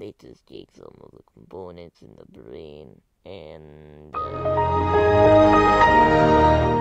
latest jigsaw puzzle components in the brain, and